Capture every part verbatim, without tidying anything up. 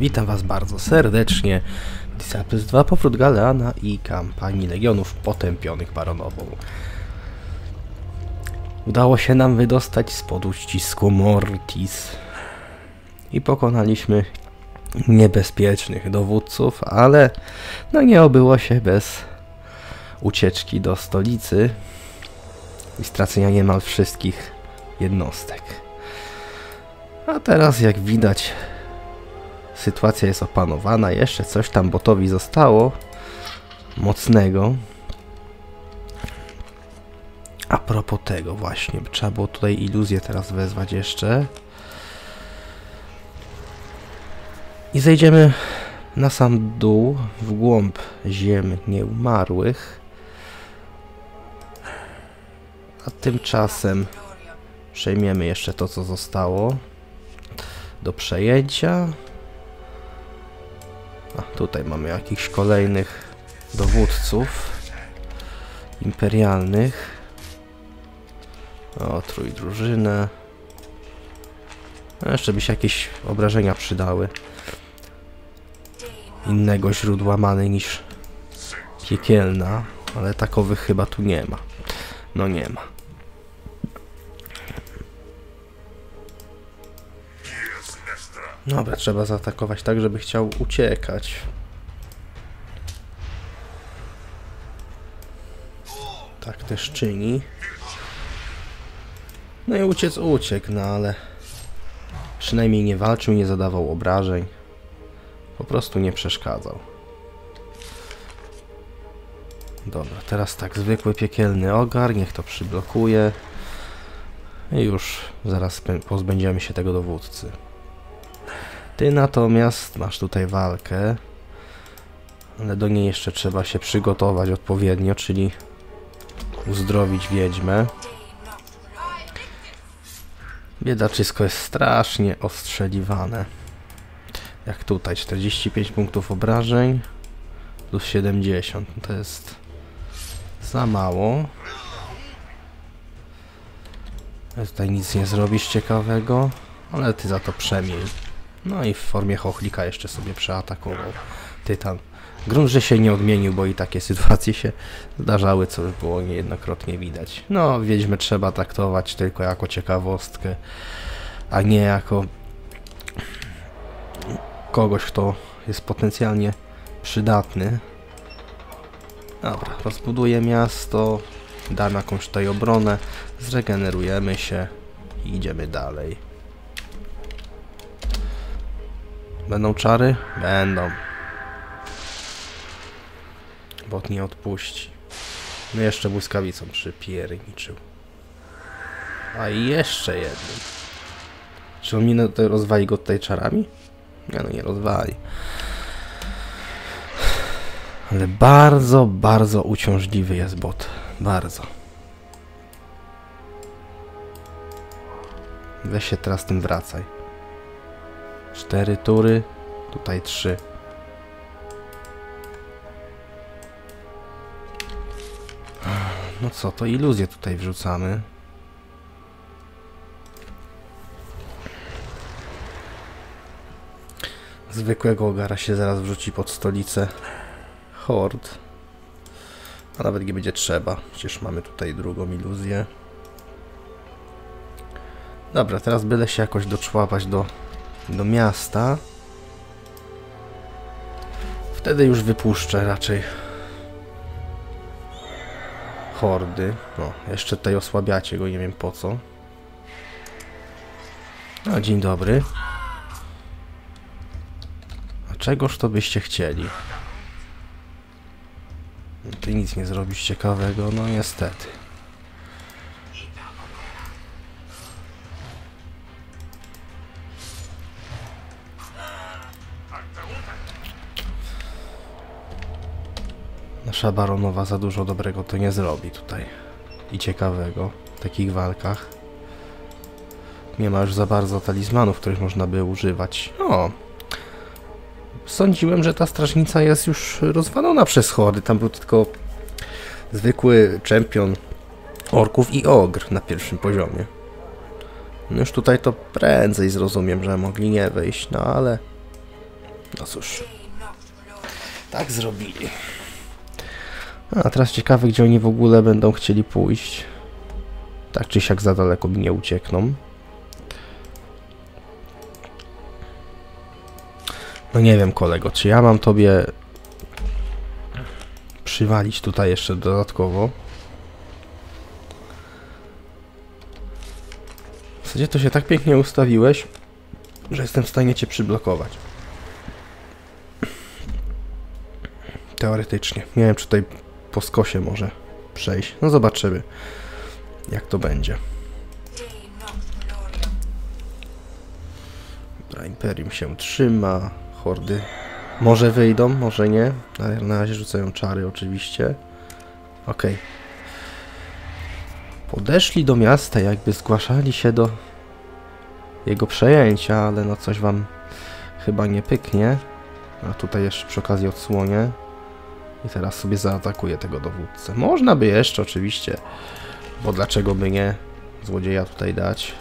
Witam Was bardzo serdecznie. Disciples dwa, powrót Galeana i kampanii Legionów Potępionych Baronową. Udało się nam wydostać spod uścisku Mortis i pokonaliśmy niebezpiecznych dowódców, ale no nie obyło się bez ucieczki do stolicy i stracenia niemal wszystkich jednostek. A teraz, jak widać, sytuacja jest opanowana. Jeszcze coś tam botowi zostało mocnego. A propos tego właśnie, trzeba było tutaj iluzję teraz wezwać jeszcze. I zejdziemy na sam dół, w głąb ziem nieumarłych. A tymczasem przejmiemy jeszcze to, co zostało do przejęcia. A tutaj mamy jakichś kolejnych dowódców imperialnych. O, trójdrużynę. A jeszcze by się jakieś obrażenia przydały. Innego źródła many niż piekielna, ale takowych chyba tu nie ma. No nie ma. Dobra, trzeba zaatakować tak, żeby chciał uciekać. Tak też czyni. No i uciec uciekł, no ale przynajmniej nie walczył, nie zadawał obrażeń. Po prostu nie przeszkadzał. Dobra, teraz tak, zwykły piekielny ogar, niech to przyblokuje. I już zaraz pozbędziemy się tego dowódcy. Ty natomiast masz tutaj walkę, ale do niej jeszcze trzeba się przygotować odpowiednio, czyli uzdrowić wiedźmę. Biedaczysko jest strasznie ostrzeliwane. Jak tutaj, czterdzieści pięć punktów obrażeń plus siedemdziesiąt. To jest za mało. Tutaj nic nie zrobisz ciekawego, ale ty za to przemień. No i w formie chochlika jeszcze sobie przeatakował Tytan. Grunt, że się nie odmienił, bo i takie sytuacje się zdarzały, co już było niejednokrotnie widać. No, wiedźmę trzeba traktować tylko jako ciekawostkę, a nie jako kogoś, kto jest potencjalnie przydatny. Dobra, rozbuduję miasto, dam jakąś tutaj obronę, zregenerujemy się i idziemy dalej. Będą czary? Będą. Bot nie odpuści. No jeszcze błyskawicą przypierniczył. A jeszcze jednym. Czy on mi rozwali go tutaj czarami? Nie, no nie rozwali. Ale bardzo, bardzo uciążliwy jest bot. Bardzo. Weź się teraz tym wracaj. Cztery tury, tutaj trzy. No co, to iluzję tutaj wrzucamy. Zwykłego ogara się zaraz wrzuci pod stolicę hord. A nawet nie będzie trzeba. Przecież mamy tutaj drugą iluzję. Dobra, teraz byle się jakoś doczłapać do, do miasta. Wtedy już wypuszczę raczej hordy. No, jeszcze tutaj osłabiacie go, nie wiem po co. No, dzień dobry. A czegoż to byście chcieli? Ty nic nie zrobisz ciekawego, no niestety. Nasza baronowa za dużo dobrego to nie zrobi tutaj. I ciekawego w takich walkach. Nie ma już za bardzo talizmanów, których można by używać. O! Sądziłem, że ta strażnica jest już rozwalona przez hordy. Tam był tylko zwykły czempion orków i ogr na pierwszym poziomie. No już tutaj to prędzej zrozumiem, że mogli nie wejść, no ale No cóż. Tak zrobili. A teraz ciekawe, gdzie oni w ogóle będą chcieli pójść. Tak czy siak za daleko mi nie uciekną. No nie wiem, kolego, czy ja mam tobie przywalić tutaj jeszcze dodatkowo. W zasadzie to się tak pięknie ustawiłeś, że jestem w stanie cię przyblokować. Teoretycznie. Nie wiem, czy tutaj po skosie może przejść. No zobaczymy, jak to będzie. Dobra, Imperium się trzyma. Hordy może wyjdą, może nie. Na razie rzucają czary oczywiście. Okej. Podeszli do miasta, jakby zgłaszali się do jego przejęcia, ale no coś wam chyba nie pyknie. A tutaj jeszcze przy okazji odsłonię. I teraz sobie zaatakuję tego dowódcę. Można by jeszcze oczywiście, bo dlaczego by nie złodzieja tutaj dać.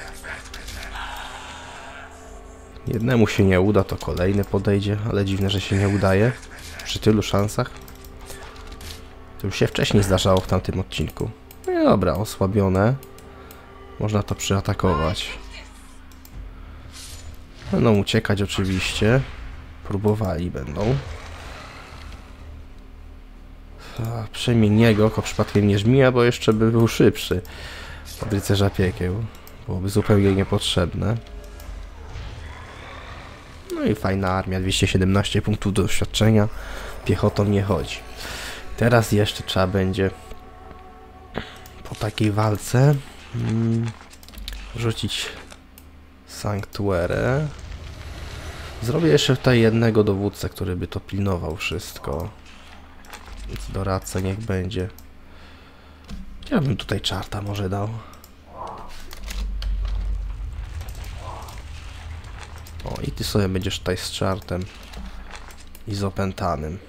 Jednemu się nie uda, to kolejny podejdzie, ale dziwne, że się nie udaje przy tylu szansach. To już się wcześniej zdarzało w tamtym odcinku. No dobra, osłabione. Można to przyatakować. Będą uciekać oczywiście. Próbowali będą. Przemienię go, tylko przypadkiem nie żmija, bo jeszcze by był szybszy od rycerza piekieł. Byłoby zupełnie niepotrzebne. No i fajna armia, dwieście siedemnaście punktów doświadczenia. Piechotą nie chodzi. Teraz jeszcze trzeba będzie po takiej walce mm, rzucić sanktuarę. Zrobię jeszcze tutaj jednego dowódcę, który by to pilnował wszystko. Więc doradca niech będzie. Ja bym tutaj czarta może dał. O, i ty sobie będziesz tutaj z czartem i z opętanym.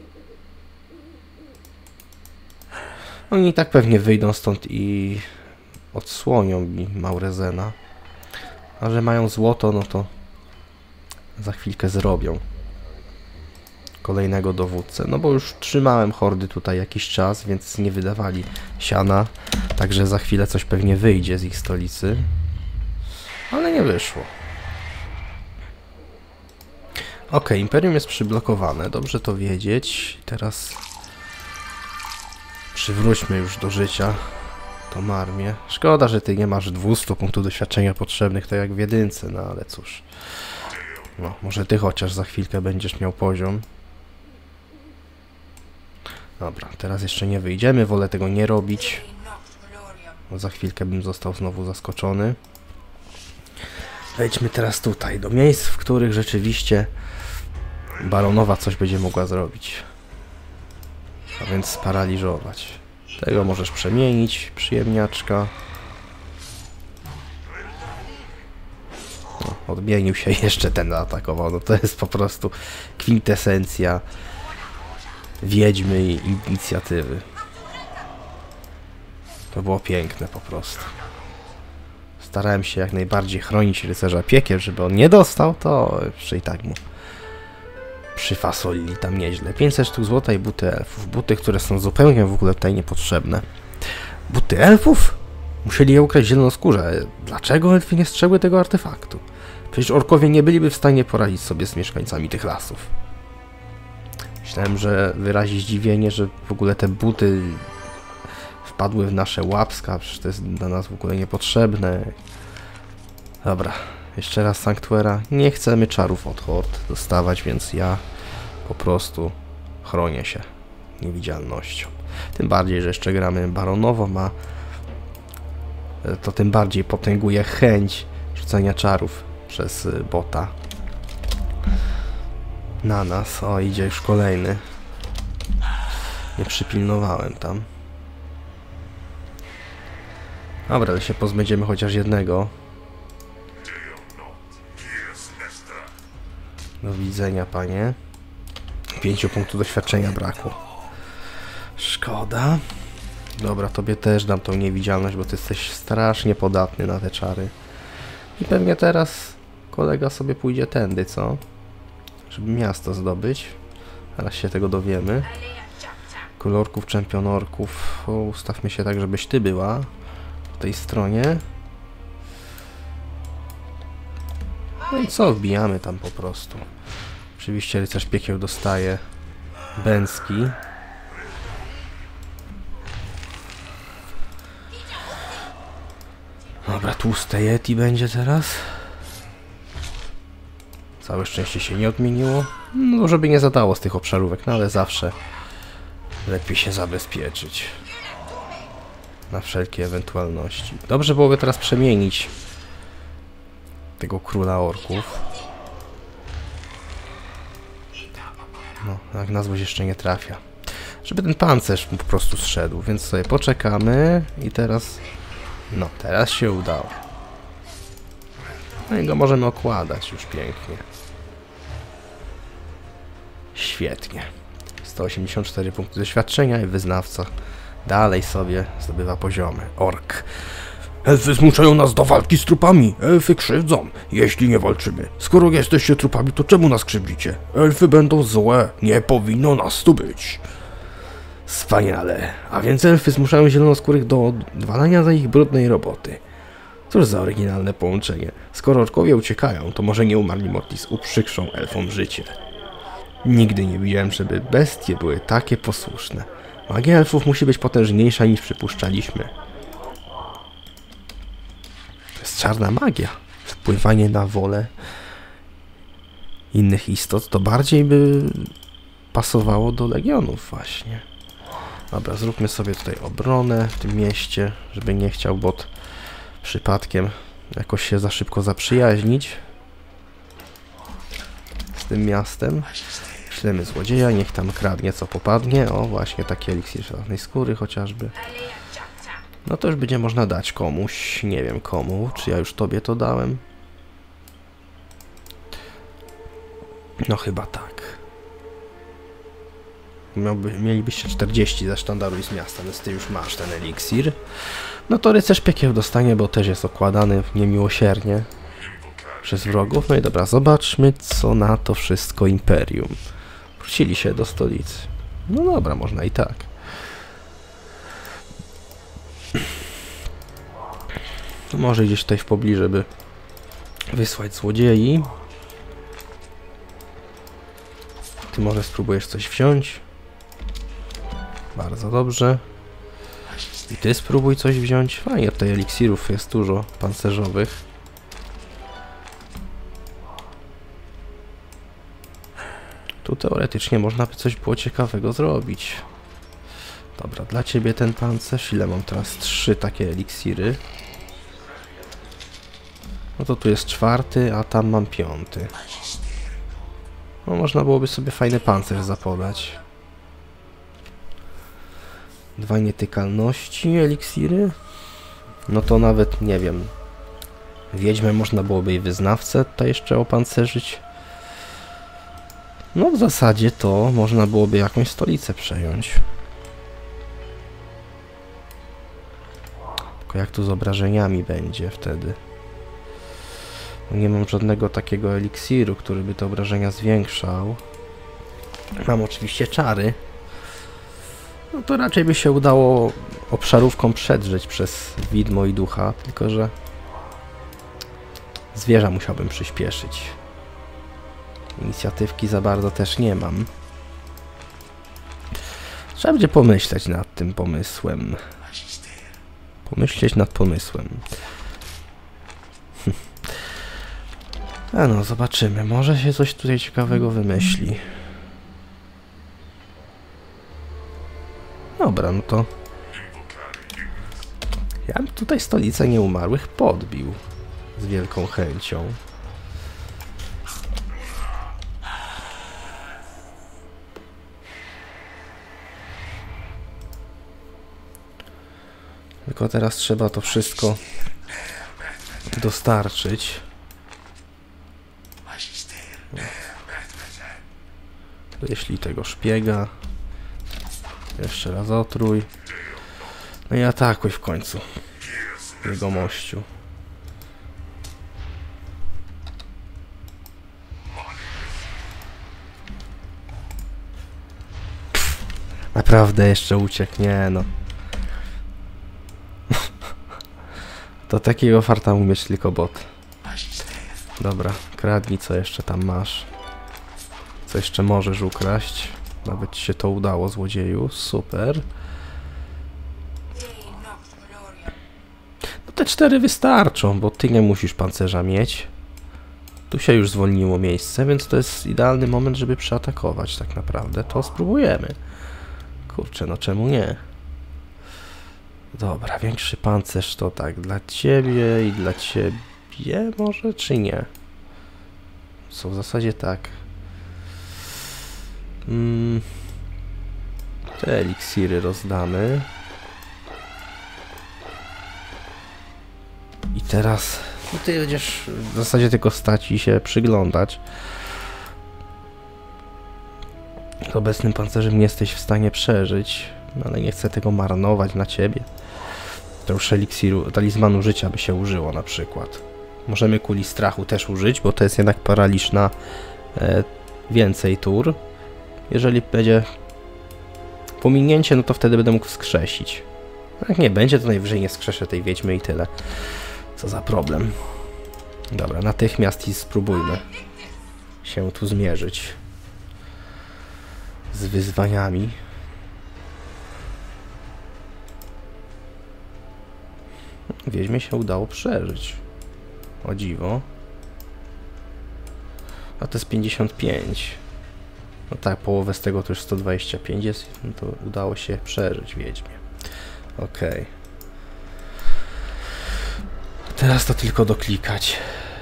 Oni i tak pewnie wyjdą stąd i odsłonią mi Maurezena. A że mają złoto, no to za chwilkę zrobią kolejnego dowódcę. No bo już trzymałem hordy tutaj jakiś czas, więc nie wydawali siana. Także za chwilę coś pewnie wyjdzie z ich stolicy. Ale nie wyszło. Ok, Imperium jest przyblokowane. Dobrze to wiedzieć. Teraz przywróćmy już do życia tą armię. Szkoda, że ty nie masz dwieście punktów doświadczenia potrzebnych, tak jak w jedynce, no ale cóż. No, może ty chociaż za chwilkę będziesz miał poziom. Dobra, teraz jeszcze nie wyjdziemy, wolę tego nie robić. Bo za chwilkę bym został znowu zaskoczony. Wejdźmy teraz tutaj, do miejsc, w których rzeczywiście baronowa coś będzie mogła zrobić. A więc sparaliżować. Tego możesz przemienić, przyjemniaczka. No, odmienił się, jeszcze ten zaatakował. No to jest po prostu kwintesencja wiedźmy i inicjatywy. To było piękne po prostu. Starałem się jak najbardziej chronić rycerza piekieł, żeby on nie dostał, to jeszcze i tak mu przyfasolili tam nieźle. pięćset sztuk złota i buty elfów. Buty, które są zupełnie w ogóle tutaj niepotrzebne. Buty elfów? Musieli je ukraść zielonoskórze. Dlaczego elfy nie strzegły tego artefaktu? Przecież orkowie nie byliby w stanie poradzić sobie z mieszkańcami tych lasów. Myślałem, że wyrazi zdziwienie, że w ogóle te buty wpadły w nasze łapska, przecież to jest dla nas w ogóle niepotrzebne. Dobra, jeszcze raz sanktuera. Nie chcemy czarów od hord dostawać, więc ja po prostu chronię się niewidzialnością. Tym bardziej, że jeszcze gramy baronową, a to tym bardziej potęguje chęć rzucania czarów przez bota na nas. O, idzie już kolejny. Nie przypilnowałem tam. Dobra, ale się pozbędziemy chociaż jednego. Do widzenia, panie. Pięciu punktów doświadczenia brakło. Szkoda. Dobra, tobie też dam tą niewidzialność, bo ty jesteś strasznie podatny na te czary. I pewnie teraz kolega sobie pójdzie tędy, co? żeby miasto zdobyć. Zaraz się tego dowiemy. Kolorków, czempionorków. O, ustawmy się tak, żebyś ty była po tej stronie. No i co? Wbijamy tam po prostu. Oczywiście rycerz piekieł dostaje bęcki. Dobra, tłuste Yeti będzie teraz. Całe szczęście się nie odmieniło. No, żeby nie zadało z tych obszarówek, no ale zawsze lepiej się zabezpieczyć. Na wszelkie ewentualności. Dobrze byłoby teraz przemienić tego króla orków. No, jak na złość jeszcze nie trafia. Żeby ten pancerz mu po prostu zszedł, więc sobie poczekamy i teraz... No, teraz się udało. No i go możemy okładać już pięknie. Świetnie. sto osiemdziesiąt cztery punkty doświadczenia i wyznawca dalej sobie zdobywa poziomy. Ork. Elfy zmuszają nas do walki z trupami. Elfy krzywdzą, jeśli nie walczymy. Skoro jesteście trupami, to czemu nas krzywdzicie? Elfy będą złe. Nie powinno nas tu być. Wspaniale. A więc elfy zmuszają zielonoskórych do odwalania za ich brudnej roboty. Cóż za oryginalne połączenie. Skoro orkowie uciekają, to może nieumarli Mortis uprzykrzą elfom życie. Nigdy nie widziałem, żeby bestie były takie posłuszne. Magia elfów musi być potężniejsza niż przypuszczaliśmy. To jest czarna magia. Wpływanie na wolę innych istot to bardziej by pasowało do legionów właśnie. Dobra, zróbmy sobie tutaj obronę w tym mieście, żeby nie chciał bot przypadkiem jakoś się za szybko zaprzyjaźnić z tym miastem. Ślemy złodzieja, niech tam kradnie co popadnie. O, właśnie taki eliksir żelaznej skóry chociażby. No to już będzie można dać komuś. Nie wiem komu. Czy ja już tobie to dałem? No chyba tak. Miałby, mielibyście czterdzieści za sztandaru i z miasta, więc ty już masz ten eliksir. No to rycerz piekieł dostanie, bo też jest okładany niemiłosiernie przez wrogów. No i dobra, zobaczmy co na to wszystko Imperium. Wrócili się do stolicy. No dobra, można i tak. No może gdzieś tutaj w pobliżu, żeby wysłać złodziei. Ty może spróbujesz coś wziąć. Bardzo dobrze. I ty spróbuj coś wziąć. Fajnie, tutaj eliksirów jest dużo pancerzowych. Tu teoretycznie można by coś było ciekawego zrobić. Dobra, dla ciebie ten pancerz. Ile mam teraz? Trzy takie eliksiry. No to tu jest czwarty, a tam mam piąty. No można byłoby sobie fajny pancerz zapodać. Dwa nietykalności, eliksiry. No to nawet, nie wiem, wiedźmę można byłoby i wyznawcę tutaj jeszcze opancerzyć. No w zasadzie to można byłoby jakąś stolicę przejąć. Tylko jak tu z obrażeniami będzie wtedy? Nie mam żadnego takiego eliksiru, który by te obrażenia zwiększał. Mam oczywiście czary. No to raczej by się udało obszarówką przedrzeć przez widmo i ducha, tylko że zwierza musiałbym przyspieszyć. Inicjatywki za bardzo też nie mam. Trzeba będzie pomyśleć nad tym pomysłem. Pomyśleć nad pomysłem. A no, zobaczymy. Może się coś tutaj ciekawego wymyśli. Dobra, no to... Ja bym tutaj stolicę nieumarłych podbił. Z wielką chęcią. Tylko teraz trzeba to wszystko dostarczyć. Jeśli tego szpiega. Jeszcze raz otrój. No i atakuj w końcu. Jego mościu. Naprawdę jeszcze uciekł, nie no. To takiego farta umieć tylko bot. Dobra, kradnij co jeszcze tam masz. Co jeszcze możesz ukraść. Nawet ci się to udało, złodzieju. Super. No te cztery wystarczą, bo ty nie musisz pancerza mieć. Tu się już zwolniło miejsce, więc to jest idealny moment, żeby przeatakować tak naprawdę. To spróbujemy. Kurczę, no czemu nie? Dobra, większy pancerz to tak dla ciebie i dla ciebie może, czy nie? Co w zasadzie tak. Mm. Te eliksiry rozdamy. I teraz no ty będziesz w zasadzie tylko stać i się przyglądać. Z obecnym pancerzem nie jesteś w stanie przeżyć, no ale nie chcę tego marnować na ciebie. To już eliksiru, talizmanu życia by się użyło na przykład. Możemy kuli strachu też użyć, bo to jest jednak paraliż na e, więcej tur. Jeżeli będzie pominięcie, no to wtedy będę mógł wskrzesić. Jak nie będzie, to najwyżej nie wskrzeszę tej wiedźmy i tyle. Co za problem. Dobra, natychmiast i spróbujmy się tu zmierzyć z wyzwaniami. Wiedźmie się udało przeżyć. O dziwo. A to jest pięćdziesiąt pięć. No tak, połowę z tego to już sto dwadzieścia pięć jest, no to udało się przeżyć wiedźmie. Okej. Okay. Teraz to tylko doklikać.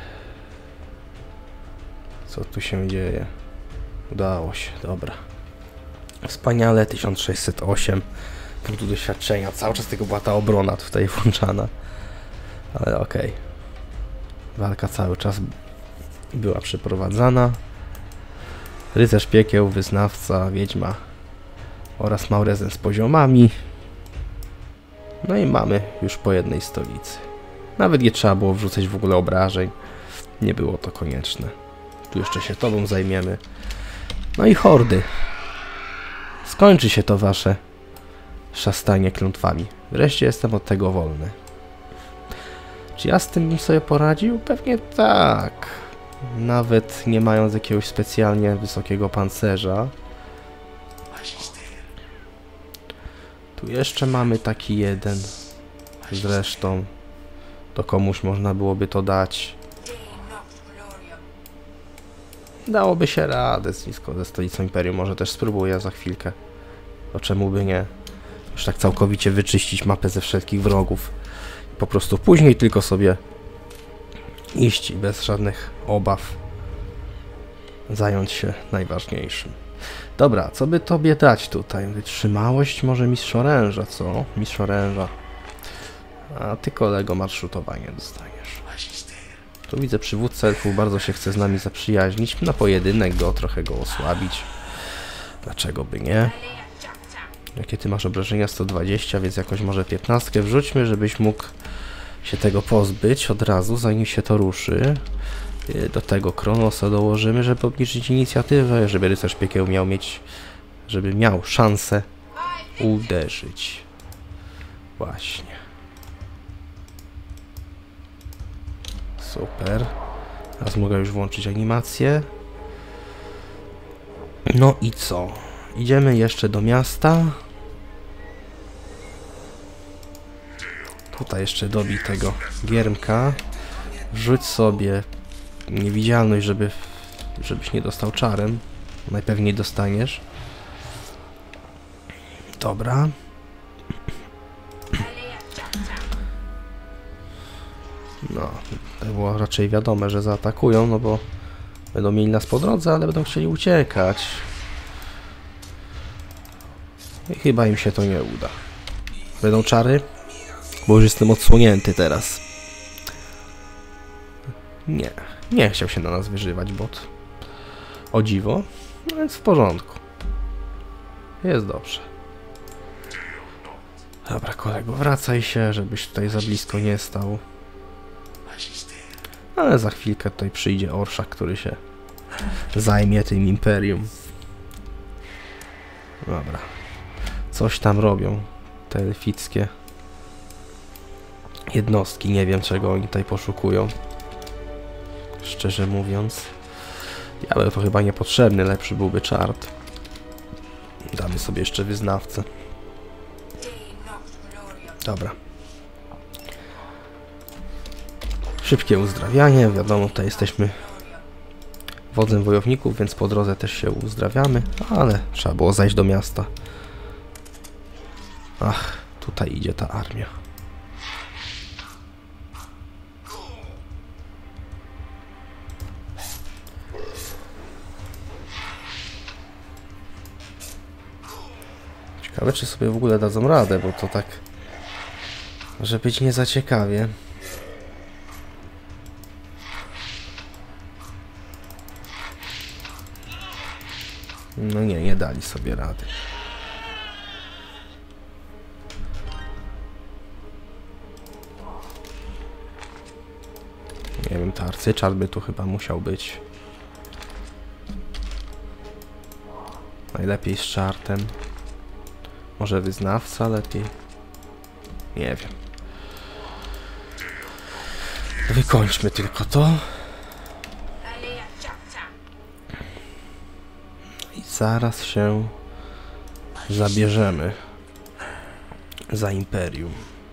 Co tu się dzieje? Udało się, dobra. Wspaniale, tysiąc sześćset osiem punktów doświadczenia. Cały czas tylko była ta obrona tutaj włączana. Ale okej. Okay. Walka cały czas była przeprowadzana. Rycerz piekieł, wyznawca, wiedźma oraz Maurezen z poziomami. No i mamy już po jednej stolicy. Nawet nie trzeba było wrzucać w ogóle obrażeń. Nie było to konieczne. Tu jeszcze się tobą zajmiemy. No i hordy. Skończy się to wasze szastanie klątwami. Wreszcie jestem od tego wolny. Czy ja z tym bym sobie poradził? Pewnie tak. Nawet nie mając jakiegoś specjalnie wysokiego pancerza. Tu jeszcze mamy taki jeden. Zresztą to komuś można byłoby to dać. Dałoby się radę z nisko ze stolicą Imperium. Może też spróbuję za chwilkę. To czemu by nie? Już tak całkowicie wyczyścić mapę ze wszelkich wrogów. I po prostu później tylko sobie iść bez żadnych obaw. Zająć się najważniejszym. Dobra, co by tobie dać tutaj? Wytrzymałość? Może mistrz oręża, co? Mistrz oręża. A ty, kolego, marszutowanie dostaniesz. Tu widzę, przywódca elfów bardzo się chce z nami zaprzyjaźnić. Na pojedynek go, trochę go osłabić. Dlaczego by nie? Jakie ty masz obrażenia? sto dwadzieścia, więc jakoś może piętnastkę wrzućmy, żebyś mógł się tego pozbyć od razu, zanim się to ruszy. Do tego Kronosa dołożymy, żeby obniżyć inicjatywę, żeby rycerz piekieł miał mieć, żeby miał szansę uderzyć. Właśnie. Super. Teraz mogę już włączyć animację. No i co? Idziemy jeszcze do miasta. Tutaj jeszcze dobij tego giermka. Wrzuć sobie niewidzialność, żeby, żebyś nie dostał czarem. Najpewniej dostaniesz. Dobra. No, to było raczej wiadome, że zaatakują, no bo będą mieli nas po drodze, ale będą chcieli uciekać. I chyba im się to nie uda. Będą czary? Bo już jestem odsłonięty teraz. Nie, nie chciał się na nas wyżywać bot. O dziwo, no więc w porządku. Jest dobrze. Dobra, kolego, wracaj się, żebyś tutaj za blisko nie stał. Ale za chwilkę tutaj przyjdzie orszak, który się zajmie tym imperium. Dobra. Coś tam robią te elfickie jednostki. Nie wiem, czego oni tutaj poszukują. Szczerze mówiąc. Diabeł to chyba niepotrzebny, lepszy byłby czart. Damy sobie jeszcze wyznawcę. Dobra. Szybkie uzdrawianie. Wiadomo, tutaj jesteśmy wodzem wojowników, więc po drodze też się uzdrawiamy. Ale trzeba było zajść do miasta. Ach, tutaj idzie ta armia. Ciekawe, czy sobie w ogóle dadzą radę, bo to tak może być nie za ciekawie. No nie, nie dali sobie rady. Nie wiem, to arcyczar by tu chyba musiał być. Najlepiej z czartem. Może wyznawca lepiej. Nie wiem. Wykończmy tylko to. I zaraz się zabierzemy za Imperium.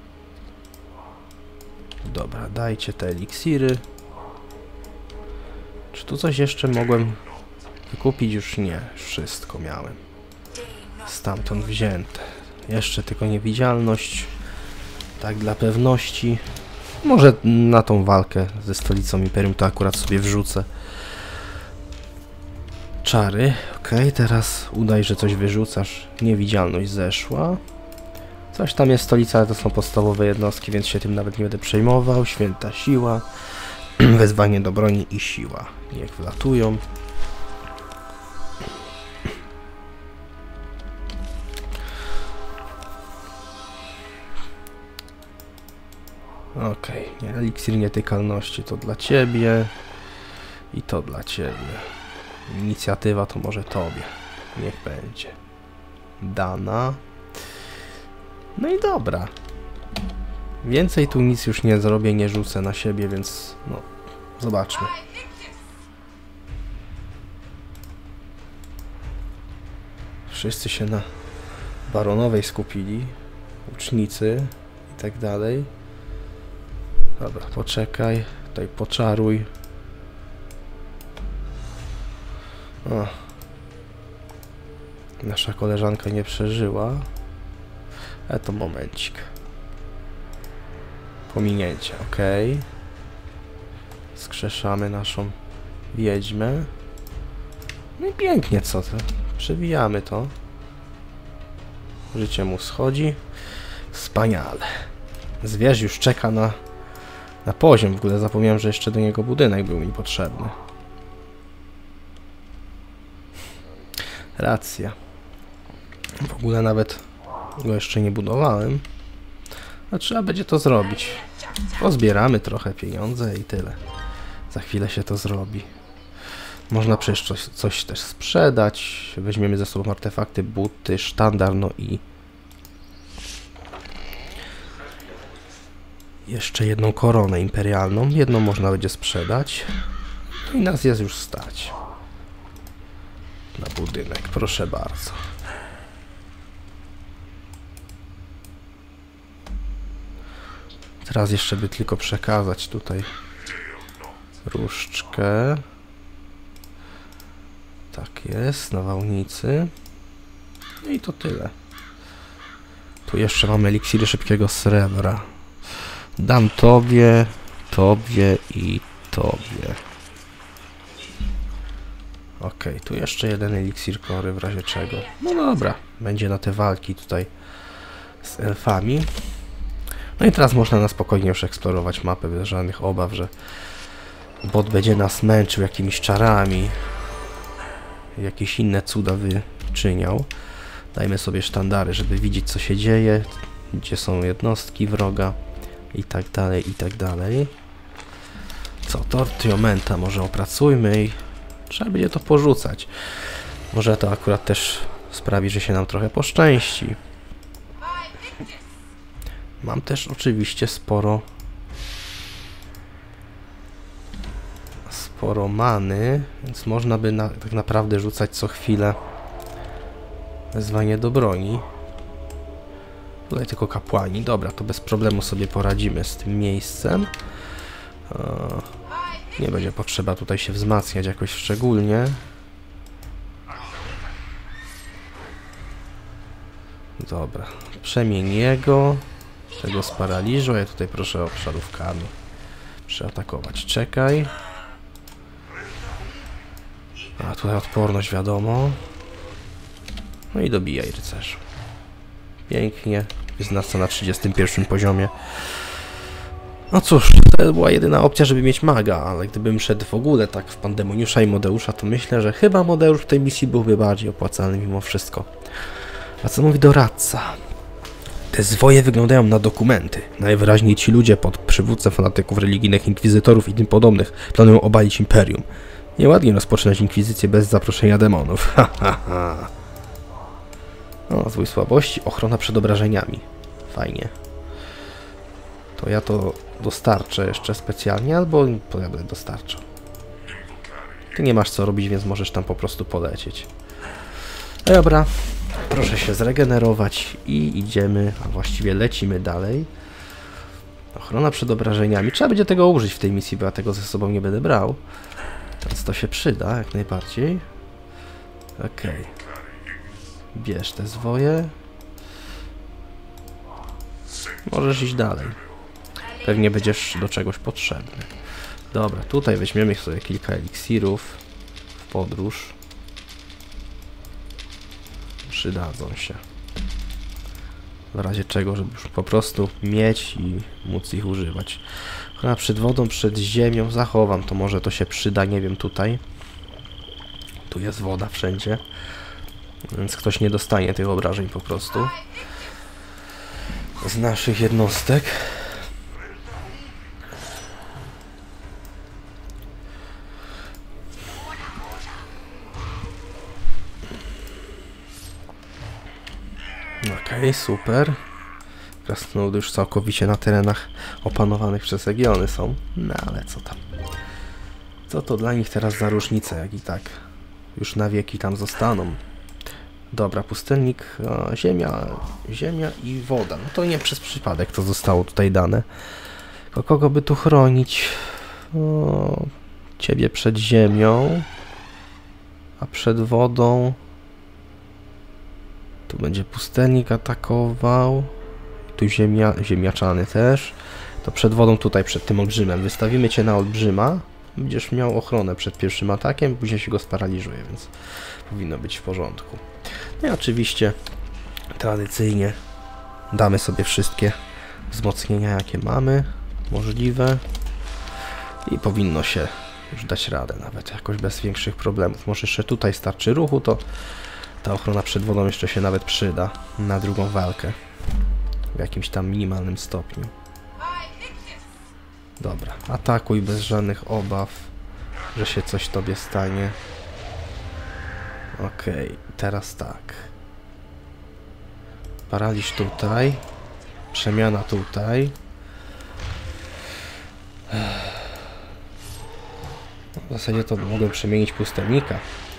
Dobra, dajcie te eliksiry. Czy tu coś jeszcze mogłem wykupić? Już nie. Wszystko miałem stamtąd wzięte. Jeszcze tylko niewidzialność. Tak dla pewności. Może na tą walkę ze stolicą Imperium to akurat sobie wrzucę. Czary. Ok, teraz udaj, że coś wyrzucasz. Niewidzialność zeszła. Coś tam jest stolica, ale to są podstawowe jednostki, więc się tym nawet nie będę przejmował. Święta siła. Wezwanie do broni i siła. Niech wlatują. Okej, okay. Eliksir nietykalności to dla ciebie i to dla ciebie. Inicjatywa to może tobie. Niech będzie. Dana. No i dobra. Więcej tu nic już nie zrobię, nie rzucę na siebie, więc no, zobaczmy. Wszyscy się na baronowej skupili. Łucznicy i tak dalej. Dobra, poczekaj. Tutaj poczaruj. O. Nasza koleżanka nie przeżyła. A to momencik. Pominięcie, ok. Skrzeszamy naszą wiedźmę. No i pięknie, co to? Przewijamy to. Życie mu schodzi. Wspaniale. Zwierz już czeka na, na poziom. W ogóle zapomniałem, że jeszcze do niego budynek był mi potrzebny. Racja. W ogóle nawet go jeszcze nie budowałem. A trzeba będzie to zrobić. Pozbieramy trochę pieniądze i tyle. Za chwilę się to zrobi. Można przecież coś, coś też sprzedać. Weźmiemy ze sobą artefakty, buty, sztandar, no i jeszcze jedną koronę imperialną. Jedną można będzie sprzedać. No i nas jest już stać. Na budynek, proszę bardzo. Teraz jeszcze by tylko przekazać tutaj różdżkę. Tak jest, nawałnicy. No i to tyle. Tu jeszcze mamy eliksiry szybkiego srebra. Dam tobie, tobie i tobie. Ok, tu jeszcze jeden eliksir kory w razie czego. No dobra, będzie na te walki tutaj z elfami. No i teraz można na spokojnie już eksplorować mapę bez żadnych obaw, że bot będzie nas męczył jakimiś czarami. Jakieś inne cuda wyczyniał. Dajmy sobie sztandary, żeby widzieć, co się dzieje, gdzie są jednostki wroga i tak dalej, i tak dalej. Co, Tortiomenta może opracujmy i trzeba będzie to porzucać. Może to akurat też sprawi, że się nam trochę poszczęści. Mam też oczywiście sporo sporo many, więc można by na, tak naprawdę rzucać co chwilę wezwanie do broni. Tutaj tylko kapłani. Dobra, to bez problemu sobie poradzimy z tym miejscem. Nie będzie potrzeba tutaj się wzmacniać jakoś szczególnie. Dobra, przemień jego. Tego z paraliżu, a ja tutaj proszę obszarówkami przeatakować. Czekaj. A tutaj odporność wiadomo. No i dobijaj rycerzu. Pięknie. Wyznawca na trzydziestym pierwszym poziomie. No cóż, to była jedyna opcja, żeby mieć maga, ale gdybym szedł w ogóle tak w Pandemoniusza i Modeusza, to myślę, że chyba Modeusz w tej misji byłby bardziej opłacalny mimo wszystko. A co mówi doradca? Te zwoje wyglądają na dokumenty. Najwyraźniej ci ludzie pod przywódcą fanatyków religijnych, inkwizytorów i tym podobnych planują obalić imperium. Nieładnie rozpoczynać inkwizycję bez zaproszenia demonów. Ha, ha, ha. O, zwój słabości, ochrona przed obrażeniami. Fajnie. To ja to dostarczę jeszcze specjalnie, albo to ja będę dostarczał. Ty nie masz co robić, więc możesz tam po prostu polecieć. Dobra, proszę się zregenerować i idziemy, a właściwie lecimy dalej. Ochrona przed obrażeniami. Trzeba będzie tego użyć w tej misji, bo ja tego ze sobą nie będę brał. Więc to się przyda jak najbardziej. Okej. Okay. Bierz te zwoje. Możesz iść dalej. Pewnie będziesz do czegoś potrzebny. Dobra, tutaj weźmiemy sobie kilka eliksirów w podróż. Przydadzą się. W razie czego, żeby już po prostu mieć i móc ich używać. A przed wodą, przed ziemią zachowam, to może to się przyda, nie wiem, tutaj. Tu jest woda wszędzie. Więc ktoś nie dostanie tych obrażeń po prostu. Z naszych jednostek. Okej, okay, super. Krasnoludy już całkowicie na terenach opanowanych przez Legiony są. No ale co tam. Co to dla nich teraz za różnica, jak i tak już na wieki tam zostaną. Dobra, pustelnik, o, ziemia, ziemia i woda. No to nie przez przypadek to zostało tutaj dane. Tylko kogo by tu chronić? O, ciebie przed ziemią, a przed wodą tu będzie pustelnik atakował. Tu ziemia, ziemniaczany też. To przed wodą tutaj, przed tym olbrzymem. Wystawimy cię na olbrzyma. Będziesz miał ochronę przed pierwszym atakiem, później się go sparaliżuje, więc powinno być w porządku. No i oczywiście tradycyjnie damy sobie wszystkie wzmocnienia, jakie mamy, możliwe. I powinno się już dać radę, nawet jakoś bez większych problemów. Może jeszcze tutaj starczy ruchu, to ta ochrona przed wodą jeszcze się nawet przyda na drugą walkę. W jakimś tam minimalnym stopniu. Dobra, atakuj bez żadnych obaw, że się coś tobie stanie. Okej, okay, teraz tak. Paraliż tutaj. Przemiana tutaj. W zasadzie to mogłem przemienić pustelnika.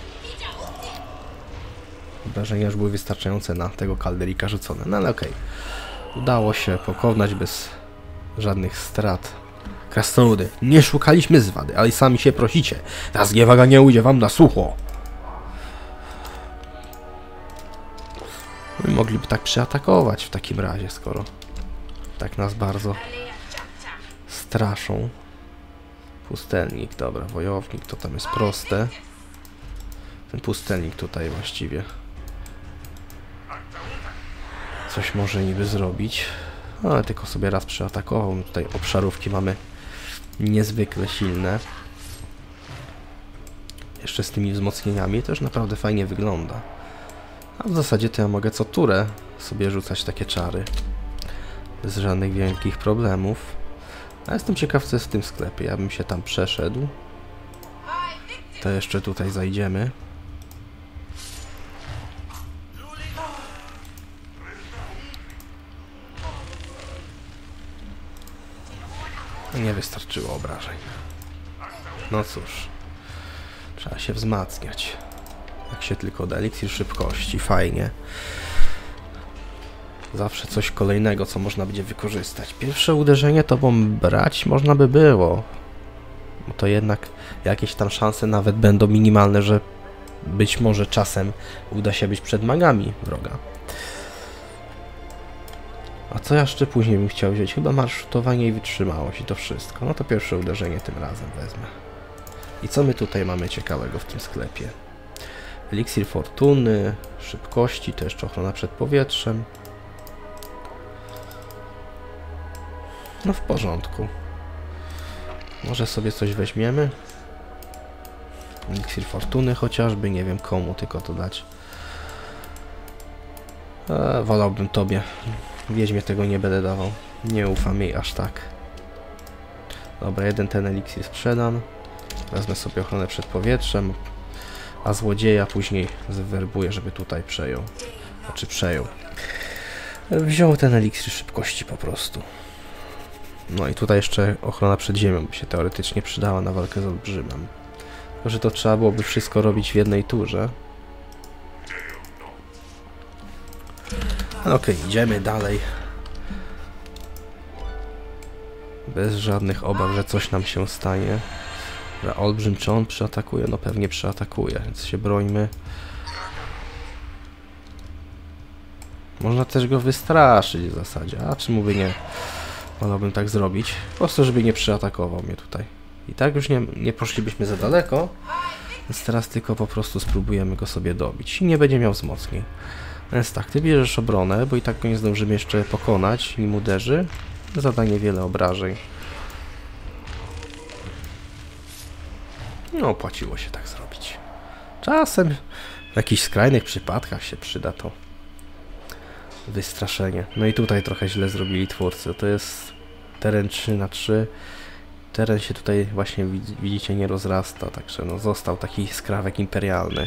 Obrażenia już były wystarczające na tego kalderika rzucone, no ale okej. Okay. Udało się pokonać bez żadnych strat. Krasnoludy, nie szukaliśmy zwady, ale sami się prosicie. Ta zniewaga nie ujdzie wam na sucho. My mogliby tak przyatakować w takim razie, skoro tak nas bardzo straszą. Pustelnik, dobra, wojownik, to tam jest proste. Ten pustelnik tutaj właściwie coś może niby zrobić. Ale tylko sobie raz przyatakował. Tutaj obszarówki mamy niezwykle silne. Jeszcze z tymi wzmocnieniami też naprawdę fajnie wygląda. A w zasadzie to ja mogę co turę sobie rzucać takie czary. Bez żadnych wielkich problemów. A jestem ciekaw, co jest w tym sklepie. Ja bym się tam przeszedł. To jeszcze tutaj zajdziemy. Nie wystarczyło obrażeń. No cóż. Trzeba się wzmacniać. Jak się tylko da. Eliksir szybkości. Fajnie. Zawsze coś kolejnego, co można będzie wykorzystać. Pierwsze uderzenie tobą brać można by było. Bo to jednak jakieś tam szanse nawet będą minimalne, że być może czasem uda się być przed magami wroga. A co ja jeszcze później bym chciał wziąć? Chyba marszutowanie i wytrzymałość i to wszystko. No to pierwsze uderzenie tym razem wezmę. I co my tutaj mamy ciekawego w tym sklepie? Eliksir fortuny, szybkości, to jeszcze ochrona przed powietrzem. No w porządku. Może sobie coś weźmiemy? Eliksir fortuny chociażby, nie wiem komu tylko to dać. Eee, wolałbym tobie. Wiedźmie tego nie będę dawał. Nie ufam jej aż tak. Dobra, jeden ten eliksir sprzedam. Wezmę sobie ochronę przed powietrzem. A złodzieja później zwerbuję, żeby tutaj przejął. Znaczy przejął. Wziął ten eliksir szybkości po prostu. No i tutaj jeszcze ochrona przed ziemią by się teoretycznie przydała na walkę z olbrzymem. Tylko że to trzeba byłoby wszystko robić w jednej turze. No okej, okay, idziemy dalej. Bez żadnych obaw, że coś nam się stanie. Że olbrzym, czy on przyatakuje? No pewnie przyatakuje, więc się brońmy. Można też go wystraszyć w zasadzie, a czemu by nie? Wolałbym tak zrobić. Po prostu, żeby nie przyatakował mnie tutaj. I tak już nie, nie poszlibyśmy za daleko. Więc teraz tylko po prostu spróbujemy go sobie dobić. I nie będzie miał wzmocnień. Więc tak, ty bierzesz obronę, bo i tak go nie zdążymy jeszcze pokonać, nim uderzy. Zada niewiele obrażeń. No, opłaciło się tak zrobić. Czasem w jakichś skrajnych przypadkach się przyda to wystraszenie. No i tutaj trochę źle zrobili twórcy. To jest teren trzy na trzy. Teren się tutaj właśnie widzicie nie rozrasta, także no został taki skrawek imperialny.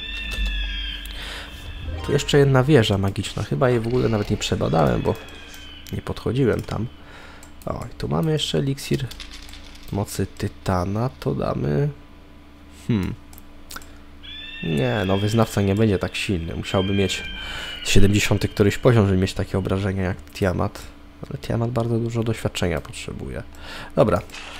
Tu jeszcze jedna wieża magiczna. Chyba jej w ogóle nawet nie przebadałem, bo nie podchodziłem tam. Oj, tu mamy jeszcze eliksir mocy tytana. To damy... Hmm. Nie, no wyznawca nie będzie tak silny. Musiałby mieć siedemdziesiąty któryś poziom, żeby mieć takie obrażenia jak Tiamat. Ale Tiamat bardzo dużo doświadczenia potrzebuje. Dobra.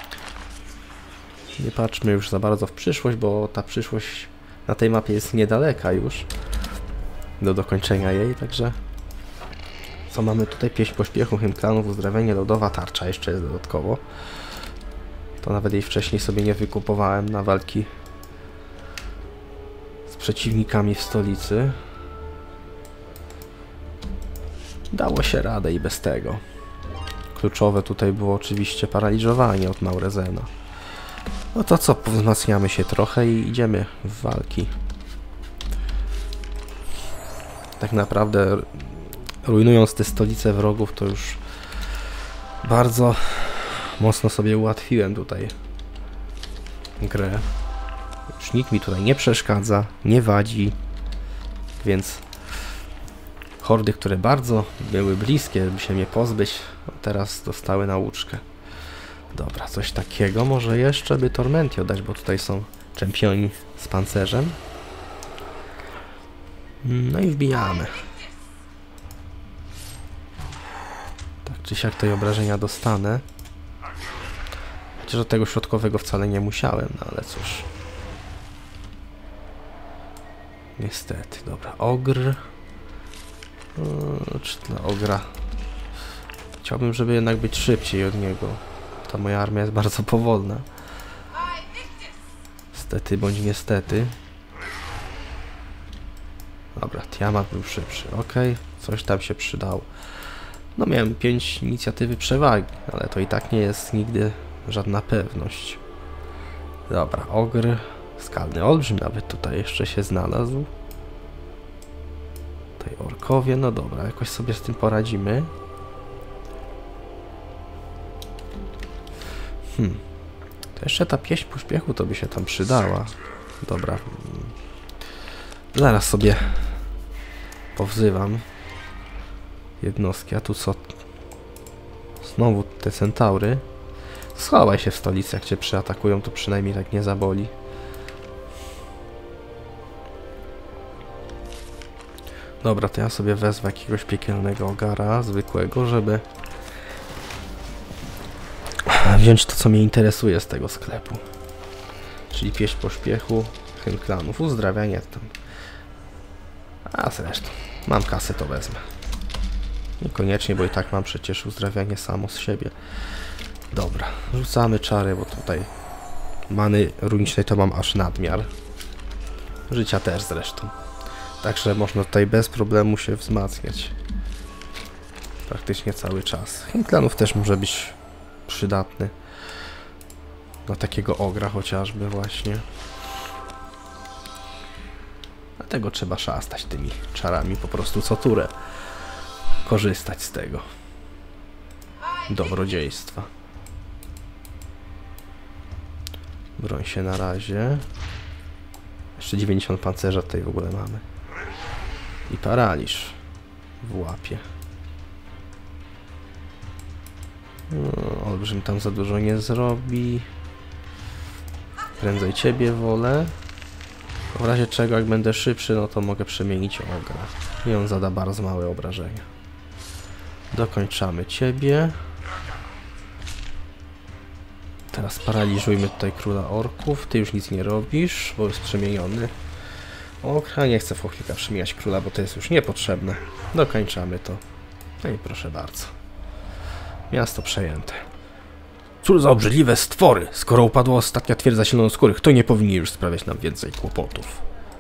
Nie patrzmy już za bardzo w przyszłość, bo ta przyszłość na tej mapie jest niedaleka już do dokończenia jej, także... Co mamy tutaj? Pieśń pośpiechu, hymn klanów, uzdrawienie, lodowa tarcza jeszcze jest dodatkowo. To nawet jej wcześniej sobie nie wykupowałem na walki z przeciwnikami w stolicy. Dało się radę i bez tego. Kluczowe tutaj było oczywiście paraliżowanie od Maurezena. No to co, powzmacniamy się trochę i idziemy w walki. Tak naprawdę rujnując te stolice wrogów, to już bardzo mocno sobie ułatwiłem tutaj grę. Już nikt mi tutaj nie przeszkadza, nie wadzi, więc hordy, które bardzo były bliskie, by się mnie pozbyć, teraz dostały nauczkę. Dobra, coś takiego może jeszcze by Tormentio dać, bo tutaj są czempioni z pancerzem. No i wbijamy. Tak czy siak tej obrażenia dostanę. Chociaż do tego środkowego wcale nie musiałem, no ale cóż. Niestety, dobra, ogr. Czy dla ogra? Chciałbym, żeby jednak być szybciej od niego. Ta moja armia jest bardzo powolna. Niestety bądź niestety. Dobra, Tiamat był szybszy, ok. Coś tam się przydało. No miałem pięć inicjatywy przewagi, ale to i tak nie jest nigdy żadna pewność. Dobra, ogr. Skalny olbrzym nawet tutaj jeszcze się znalazł. Tutaj orkowie, no dobra, jakoś sobie z tym poradzimy. Hmm. To jeszcze ta pieśń pośpiechu to by się tam przydała. Dobra. Zaraz sobie powzywam jednostki, a tu co? Znowu te centaury. Schowaj się w stolicy, jak cię przyatakują, to przynajmniej tak nie zaboli. Dobra, to ja sobie wezwę jakiegoś piekielnego ogara, zwykłego, żeby wziąć to, co mnie interesuje z tego sklepu. Czyli pieśń pośpiechu, hymn klanów, uzdrawianie tam. A zresztą, mam kasę, to wezmę. Niekoniecznie, bo i tak mam przecież uzdrawianie samo z siebie. Dobra, rzucamy czary, bo tutaj many runicznej to mam aż nadmiar. Życia też zresztą. Także można tutaj bez problemu się wzmacniać. Praktycznie cały czas. Hymn klanów też może być przydatny. Na takiego ogra chociażby właśnie. Dlatego trzeba szastać tymi czarami po prostu co turę. Korzystać z tego dobrodziejstwa. Broń się na razie. Jeszcze dziewięćdziesiąt pancerza tutaj w ogóle mamy. I paraliż w łapie. No, olbrzym tam za dużo nie zrobi. Prędzej ciebie wolę. W razie czego, jak będę szybszy, no to mogę przemienić ogra. I on zada bardzo małe obrażenia. Dokończamy ciebie. Teraz paraliżujmy tutaj króla orków. Ty już nic nie robisz, bo jest przemieniony. Okra, nie chcę w chwilkę przemieniać króla, bo to jest już niepotrzebne. Dokończamy to. No i proszę bardzo. Miasto przejęte. Cóż za obrzydliwe stwory! Skoro upadła ostatnia twierdza zielonoskórych, to nie powinni już sprawiać nam więcej kłopotów.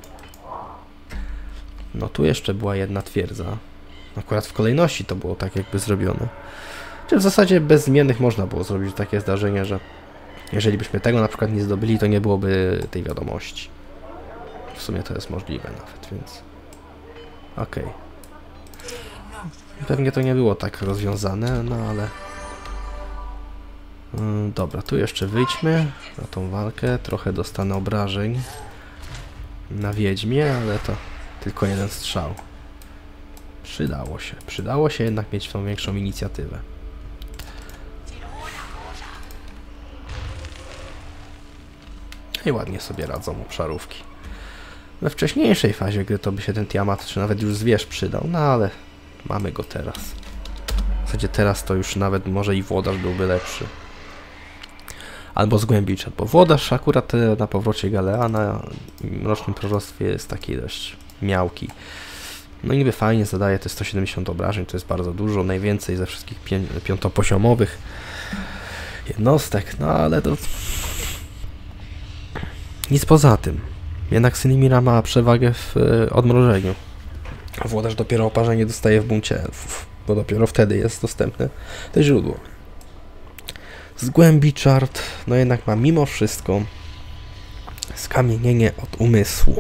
No tu jeszcze była jedna twierdza. Akurat w kolejności to było tak jakby zrobione. Czy w zasadzie bez zmiennych można było zrobić takie zdarzenie, że jeżeli byśmy tego na przykład nie zdobyli, to nie byłoby tej wiadomości. W sumie to jest możliwe nawet, więc... Okej. Okay. Pewnie to nie było tak rozwiązane, no ale... Yy, dobra, tu jeszcze wyjdźmy na tą walkę. Trochę dostanę obrażeń na wiedźmie, ale to tylko jeden strzał. Przydało się. Przydało się jednak mieć tą większą inicjatywę. I ładnie sobie radzą obszarówki. We wcześniejszej fazie gry to by się ten Tiamat, czy nawet już zwierz przydał, no ale mamy go teraz. W zasadzie teraz to już nawet może i włodarz byłby lepszy. Albo zgłębicz, bo włodarz akurat na powrocie Galeana w Mrocznym Proroctwie jest taki dość miałki. No i niby fajnie zadaje te sto siedemdziesiąt obrażeń, to jest bardzo dużo, najwięcej ze wszystkich pię piątopoziomowych jednostek, no ale to... Nic poza tym. Jednak Synimira ma przewagę w e, odmrożeniu. Włodarz dopiero oparzenie dostaje w buncie elfów, bo dopiero wtedy jest dostępne to źródło. Zgłębi czart, no jednak ma mimo wszystko skamienienie od umysłu.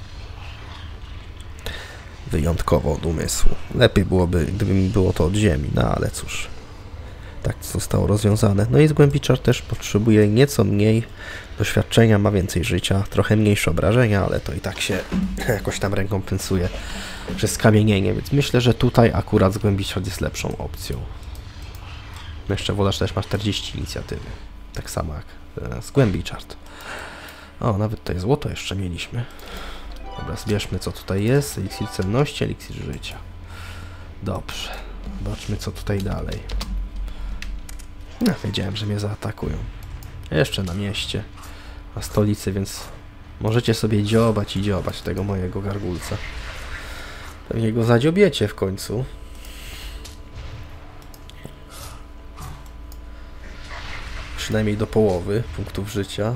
Wyjątkowo od umysłu. Lepiej byłoby, gdyby mi było to od ziemi, no ale cóż. Tak zostało rozwiązane. No i zgłębiczar też potrzebuje nieco mniej doświadczenia, ma więcej życia, trochę mniejsze obrażenia, ale to i tak się jakoś tam rekompensuje przez skamienienie, więc myślę, że tutaj akurat zgłębiczar jest lepszą opcją. Jeszcze włodarz też ma czterdzieści inicjatywy. Tak samo jak e, zgłębiczar. O, nawet tutaj złoto jeszcze mieliśmy. Dobra, zbierzmy co tutaj jest. Eliksir cenności, eliksir życia. Dobrze. Zobaczmy co tutaj dalej. No, wiedziałem, że mnie zaatakują. Jeszcze na mieście, na stolicy, więc możecie sobie dziobać i dziobać tego mojego gargulca. Pewnie go zadziobiecie w końcu. Przynajmniej do połowy punktów życia.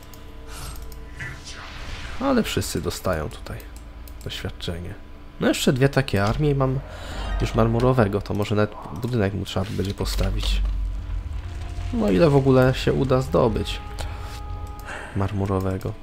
Ale wszyscy dostają tutaj doświadczenie. No jeszcze dwie takie armie i mam już marmurowego, to może nawet budynek mu trzeba będzie postawić. No ile w ogóle się uda zdobyć marmurowego.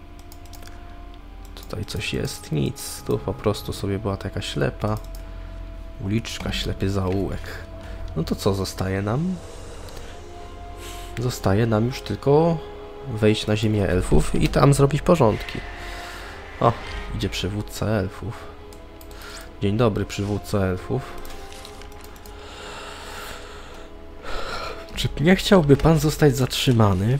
Tutaj coś jest? Nic. Tu po prostu sobie była taka ślepa uliczka, ślepy zaułek. No to co zostaje nam? Zostaje nam już tylko wejść na ziemię elfów i tam zrobić porządki. O, idzie przywódca elfów. Dzień dobry, przywódca elfów. Czy nie chciałby pan zostać zatrzymany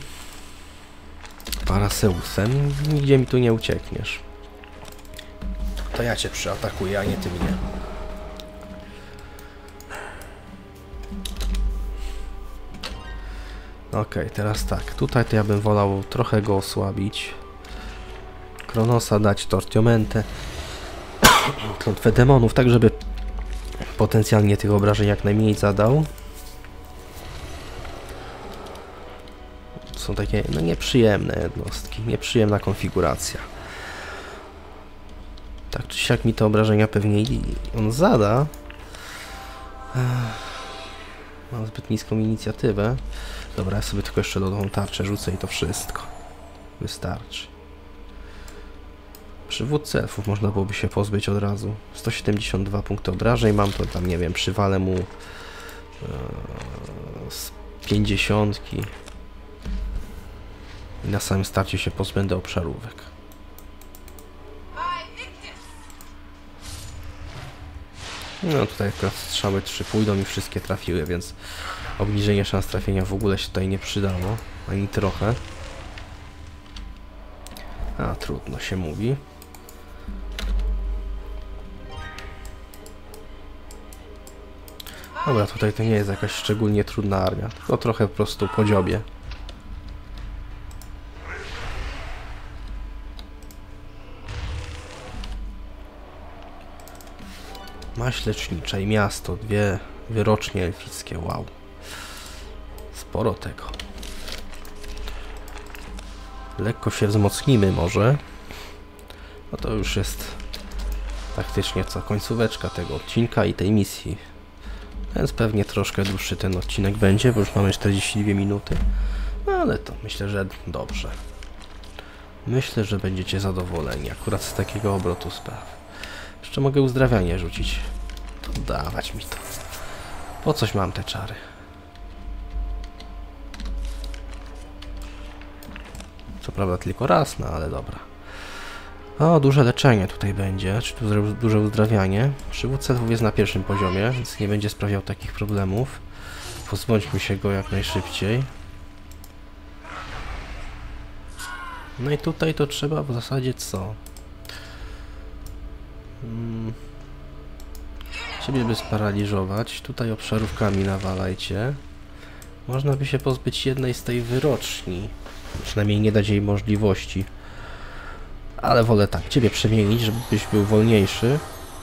Paraceusem? Nigdzie mi tu nie uciekniesz. To ja cię przyatakuję, a nie ty mnie. Okej, okay, teraz tak. Tutaj to ja bym wolał trochę go osłabić. Kronosa dać, Tortiomentę, klątwę demonów, tak żeby potencjalnie tych obrażeń jak najmniej zadał. Są takie no, nieprzyjemne jednostki, nieprzyjemna konfiguracja. Tak czy siak mi te obrażenia pewnie on zada. Mam zbyt niską inicjatywę. Dobra, ja sobie tylko jeszcze lodową tarczę rzucę i to wszystko. Wystarczy. Przywódcy elfów można byłoby się pozbyć od razu. sto siedemdziesiąt dwa punkty obrażeń mam, to tam nie wiem, przywalę mu ee, z pięćdziesiątki. I na samym starcie się pozbędę obszarówek. No tutaj akurat strzały trzy pójdą i wszystkie trafiły, więc obniżenie szans trafienia w ogóle się tutaj nie przydało. Ani trochę. A trudno się mówi. Dobra, tutaj to nie jest jakaś szczególnie trudna armia, tylko trochę po prostu po dziobie. Maść lecznicza i miasto, dwie wyrocznie elfickie, wow. Sporo tego. Lekko się wzmocnimy może. No to już jest praktycznie co końcóweczka tego odcinka i tej misji. Więc pewnie troszkę dłuższy ten odcinek będzie, bo już mamy czterdzieści dwie minuty. No ale to myślę, że dobrze. Myślę, że będziecie zadowoleni akurat z takiego obrotu spraw. Jeszcze mogę uzdrawianie rzucić. To dawać mi to. Po coś mam te czary. Co prawda tylko raz, no ale dobra. O, duże leczenie tutaj będzie, czy tu duże uzdrawianie. Przywódca elfów jest na pierwszym poziomie, więc nie będzie sprawiał takich problemów. Pozbądźmy się go jak najszybciej. No i tutaj to trzeba w zasadzie co? Hmm. Ciebie by sparaliżować. Tutaj obszarówkami nawalajcie. Można by się pozbyć jednej z tej wyroczni. Przynajmniej nie dać jej możliwości. Ale wolę tak, ciebie przemienić, żebyś był wolniejszy.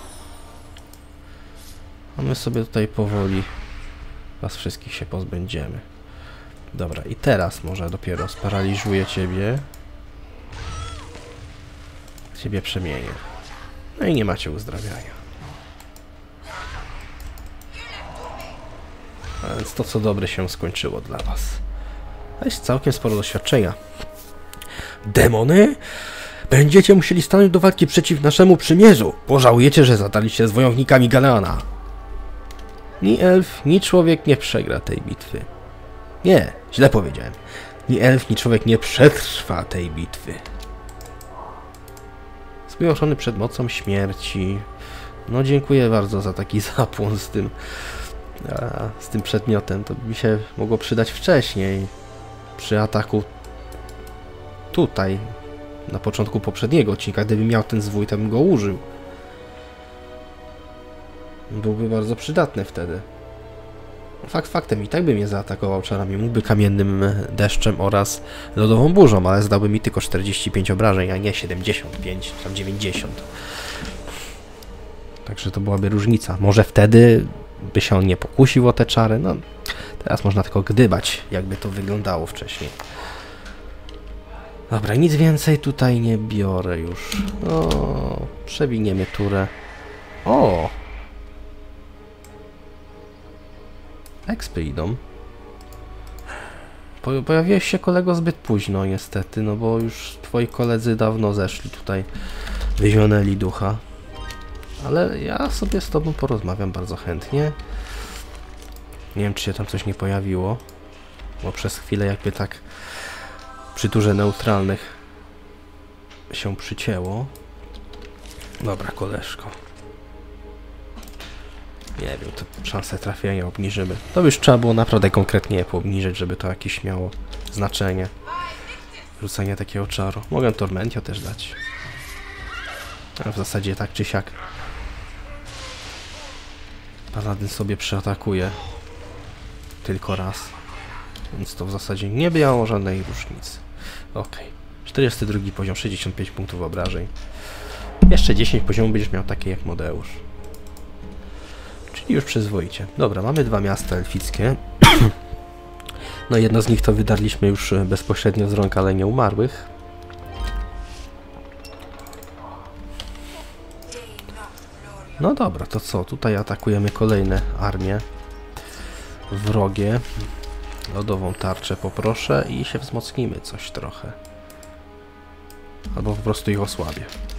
A my sobie tutaj powoli was wszystkich się pozbędziemy. Dobra, i teraz może dopiero sparaliżuję ciebie. Ciebie przemienię. No i nie macie uzdrawiania. A więc to co dobre się skończyło dla was. To jest całkiem sporo doświadczenia. Demony? Będziecie musieli stanąć do walki przeciw naszemu przymierzu. Pożałujecie, że zadaliście z wojownikami Galeana. Ni elf, ni człowiek nie przegra tej bitwy. Nie, źle powiedziałem. Ni elf, ni człowiek nie przetrwa tej bitwy. Zgłoszony przed mocą śmierci. No dziękuję bardzo za taki zapłon z tym, a, z tym przedmiotem. To by mi się mogło przydać wcześniej. Przy ataku tutaj. Na początku poprzedniego odcinka, gdybym miał ten zwój, to bym go użył. Byłby bardzo przydatny wtedy. Fakt faktem, i tak by mnie zaatakował czarami. Mógłby kamiennym deszczem oraz lodową burzą, ale zdałby mi tylko czterdzieści pięć obrażeń, a nie siedemdziesiąt pięć, czy tam dziewięćdziesiąt. Także to byłaby różnica. Może wtedy by się on nie pokusił o te czary. No, teraz można tylko gdybać, jakby to wyglądało wcześniej. Dobra, nic więcej tutaj nie biorę już. O, przewiniemy turę. O! Expy idą. Po, pojawiłeś się, kolego, zbyt późno niestety, no bo już twoi koledzy dawno zeszli tutaj. Wyzionęli ducha. Ale ja sobie z tobą porozmawiam bardzo chętnie. Nie wiem, czy się tam coś nie pojawiło. Bo przez chwilę jakby tak przy turze neutralnych się przycięło. Dobra, koleżko. Nie wiem, to szansę trafienia obniżymy. To już trzeba było naprawdę konkretnie je poobniżyć, żeby to jakieś miało znaczenie. Rzucanie takiego czaru. Mogę Tormentio też dać. A w zasadzie tak czy siak. Paladyn sobie przeatakuje tylko raz. Więc to w zasadzie nie miało żadnej różnicy. Ok. czterdziesty drugi poziom, sześćdziesiąt pięć punktów obrażeń. Jeszcze dziesięć poziomów będziesz miał takie jak Modeusz. Czyli już przyzwoicie. Dobra, mamy dwa miasta elfickie. No jedno z nich to wydarliśmy już bezpośrednio z rąk, ale nie umarłych. No dobra, to co? Tutaj atakujemy kolejne armie wrogie. Lodową tarczę poproszę i się wzmocnimy coś trochę. Albo po prostu ich osłabię.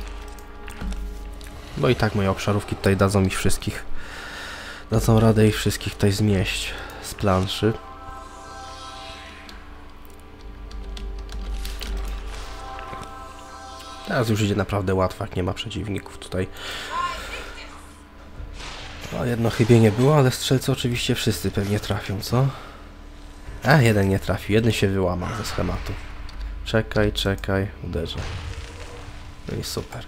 Bo i tak moje obszarówki tutaj dadzą mi wszystkich. Dadzą radę ich wszystkich tutaj zmieść z planszy. Teraz już idzie naprawdę łatwo, jak nie ma przeciwników tutaj. O, jedno chybienie było, ale strzelcy oczywiście wszyscy pewnie trafią, co? A, jeden nie trafił, jeden się wyłamał ze schematu. Czekaj, czekaj, uderzę. No i super.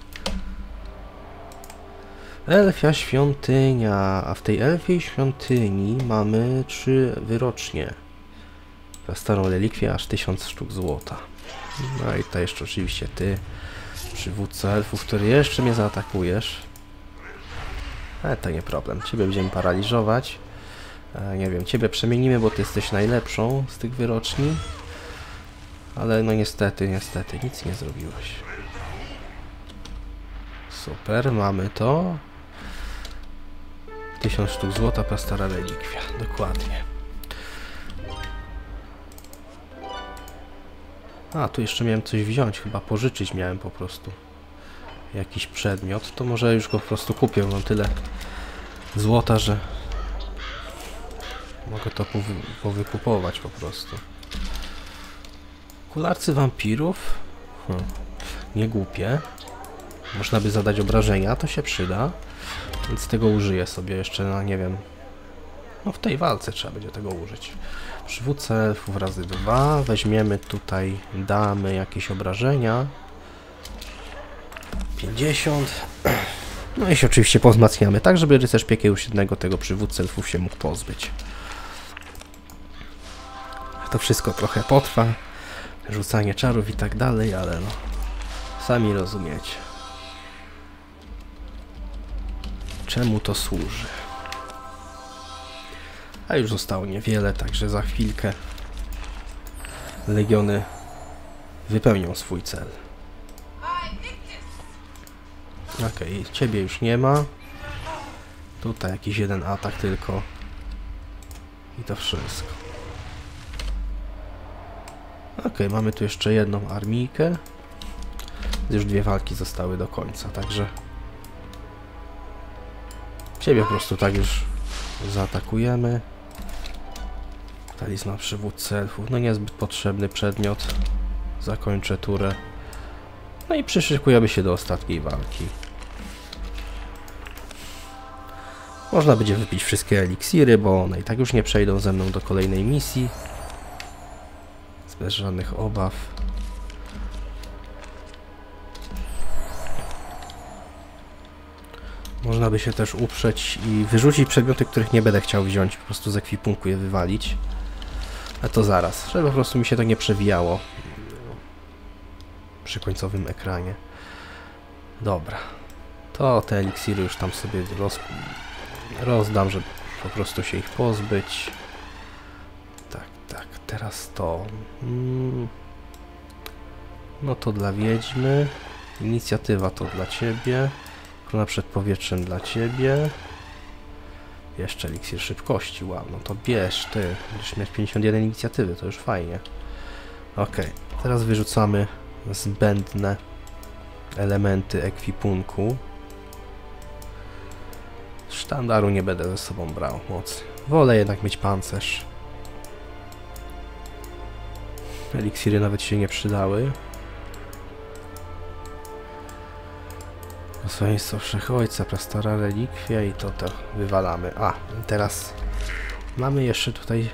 Elfia świątynia, a w tej elfiej świątyni mamy trzy wyrocznie. Za starą relikwię aż tysiąc sztuk złota. No i to jeszcze oczywiście ty, przywódca elfów, który jeszcze mnie zaatakujesz. Ale to nie problem, ciebie będziemy paraliżować. E, nie wiem, ciebie przemienimy, bo ty jesteś najlepszą z tych wyroczni. Ale no niestety, niestety, nic nie zrobiłeś. Super, mamy to. tysiąc sztuk złota, prastara relikwia, dokładnie. A, tu jeszcze miałem coś wziąć, chyba pożyczyć miałem po prostu jakiś przedmiot, to może już go po prostu kupię, mam tyle złota, że mogę to powykupować po prostu. Kularcy wampirów? Hm. Nie głupie. Można by zadać obrażenia, to się przyda. Więc tego użyję sobie jeszcze, no nie wiem. No w tej walce trzeba będzie tego użyć. Przywódca elfów razy dwa. Weźmiemy tutaj, damy jakieś obrażenia. pięćdziesiąt. No i się oczywiście pozmacniamy, tak żeby rycerz piekieł już jednego tego przywódcy elfów się mógł pozbyć. To wszystko trochę potrwa. Rzucanie czarów i tak dalej, ale no... Sami rozumiecie. Czemu to służy? A już zostało niewiele, także za chwilkę legiony wypełnią swój cel. Okej, okay, ciebie już nie ma. Tutaj jakiś jeden atak tylko. I to wszystko. Okej, okay, mamy tu jeszcze jedną armijkę. Już dwie walki zostały do końca, także ciebie po prostu tak już zaatakujemy. Talizman przywódcy elfów, no niezbyt potrzebny przedmiot. Zakończę turę. No i przyszykujemy się do ostatniej walki. Można będzie wypić wszystkie eliksiry, bo one i tak już nie przejdą ze mną do kolejnej misji. Bez żadnych obaw. Można by się też uprzeć i wyrzucić przedmioty, których nie będę chciał wziąć, po prostu z ekwipunku je wywalić. A to zaraz, żeby po prostu mi się to nie przewijało przy końcowym ekranie. Dobra. To te eliksiry już tam sobie roz... rozdam, żeby po prostu się ich pozbyć. Tak, tak, teraz to. Hmm. No to dla wiedźmy. Inicjatywa to dla ciebie. Krona przed powietrzem dla ciebie. Jeszcze eliksir szybkości, wow, no to bierz ty. Będziesz mieć pięćdziesiąt jeden inicjatywy, to już fajnie. Ok, teraz wyrzucamy zbędne elementy ekwipunku. Sztandaru nie będę ze sobą brał mocy. Wolę jednak mieć pancerz. Eliksiry nawet się nie przydały. Posłannictwo Wszechojca, prastara relikwia i to to wywalamy. A, teraz mamy jeszcze tutaj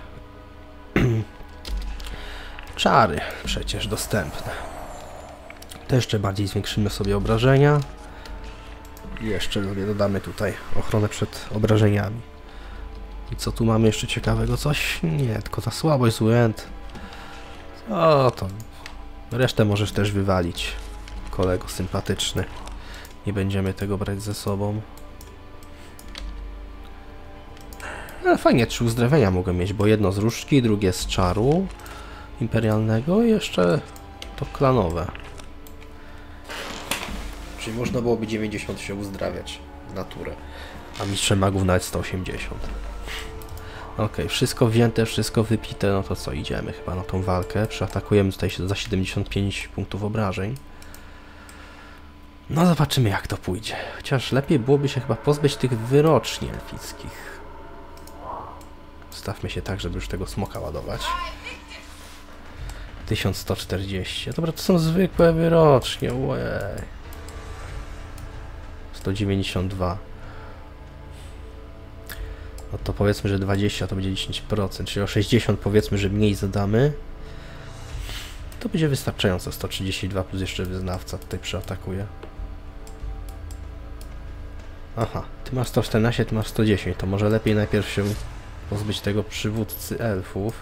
czary przecież dostępne. To jeszcze bardziej zwiększymy sobie obrażenia. I jeszcze sobie dodamy tutaj ochronę przed obrażeniami. I co tu mamy jeszcze ciekawego? Coś? Nie, tylko ta słabość z U E N T. O, to resztę możesz też wywalić, kolego sympatyczny. Nie będziemy tego brać ze sobą. Ale fajnie, trzy uzdrowienia mogę mieć, bo jedno z różdżki, drugie z czaru imperialnego i jeszcze to klanowe. Czyli można byłoby dziewięćdziesiąt się uzdrawiać w naturę, a mistrzem magów nawet sto osiemdziesiąt. Ok, wszystko wzięte, wszystko wypite, no to co, idziemy chyba na tą walkę. Przeatakujemy tutaj za siedemdziesiąt pięć punktów obrażeń. No zobaczymy jak to pójdzie. Chociaż lepiej byłoby się chyba pozbyć tych wyroczni elfickich. Stawmy się tak, żeby już tego smoka ładować. tysiąc sto czterdzieści. Dobra, to są zwykłe wyrocznie. Ojej. sto dziewięćdziesiąt dwa. No to powiedzmy, że dwadzieścia to będzie dziesięć procent, czyli o sześćdziesiąt powiedzmy, że mniej zadamy. To będzie wystarczająco. sto trzydzieści dwa plus jeszcze wyznawca tutaj przeatakuje. Aha, ty masz sto czternaście, ty masz sto dziesięć. To może lepiej najpierw się pozbyć tego przywódcy elfów.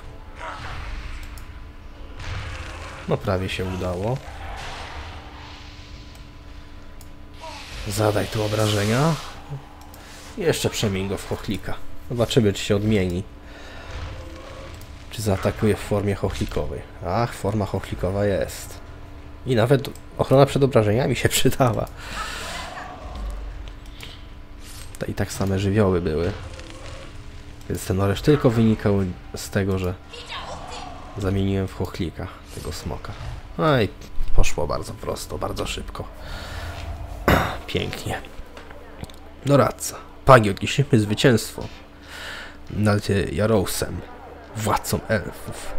No prawie się udało. Zadaj tu obrażenia. I jeszcze przemień go w chochlika. Zobaczymy, czy się odmieni. Czy zaatakuje w formie chochlikowej. Ach, forma chochlikowa jest. I nawet ochrona przed obrażeniami się przydała. To i tak same żywioły były. Więc ten oręż tylko wynikał z tego, że zamieniłem w chochlika tego smoka. No i poszło bardzo prosto, bardzo szybko. Pięknie. Doradca. Pagi, odnieśliśmy zwycięstwo nad Jarosem, władcą elfów.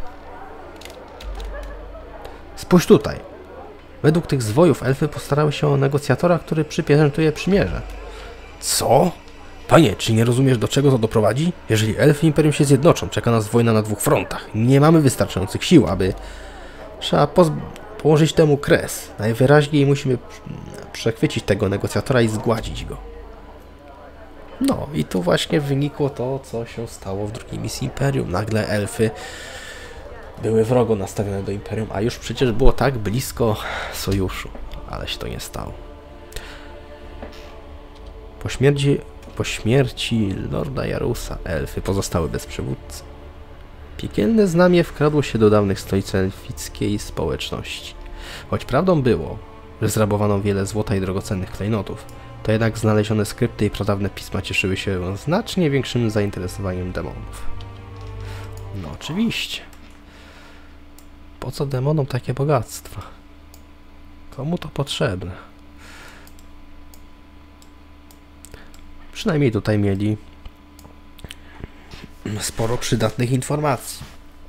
Spójrz tutaj. Według tych zwojów elfy postarały się o negocjatora, który przypieczętuje przymierze. Co? Panie, czy nie rozumiesz, do czego to doprowadzi? Jeżeli elfy i imperium się zjednoczą, czeka nas wojna na dwóch frontach. Nie mamy wystarczających sił, aby... Trzeba położyć temu kres. Najwyraźniej musimy przechwycić tego negocjatora i zgładzić go. No i tu właśnie wynikło to, co się stało w drugiej misji Imperium. Nagle elfy były wrogo nastawione do Imperium, a już przecież było tak blisko sojuszu. Ale się to nie stało. Po śmierci, po śmierci Lorda Jarusa elfy pozostały bez przywódcy. Piekielne znamie wkradło się do dawnych stolic elfickiej społeczności. Choć prawdą było, że zrabowano wiele złota i drogocennych klejnotów, to jednak znalezione skrypty i pradawne pisma cieszyły się znacznie większym zainteresowaniem demonów. No oczywiście. Po co demonom takie bogactwa? Komu to potrzebne? Przynajmniej tutaj mieli sporo przydatnych informacji.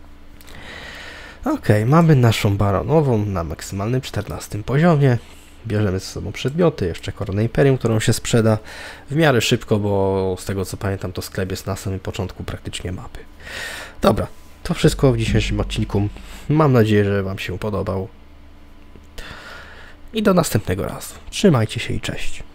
Ok, mamy naszą baronową na maksymalnym czternastym poziomie. Bierzemy ze sobą przedmioty, jeszcze koronę Imperium, którą się sprzeda w miarę szybko, bo z tego co pamiętam to sklep jest na samym początku praktycznie mapy. Dobra, to wszystko w dzisiejszym odcinku. Mam nadzieję, że Wam się podobał. I do następnego razu. Trzymajcie się i cześć.